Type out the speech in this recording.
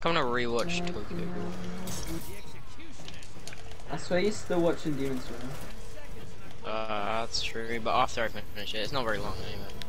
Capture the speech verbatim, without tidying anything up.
I'm gonna rewatch Tokyo Ghoul. I swear you're still watching Demon Slayer. Uh, that's true, but after I finish it, it's not very long anyway.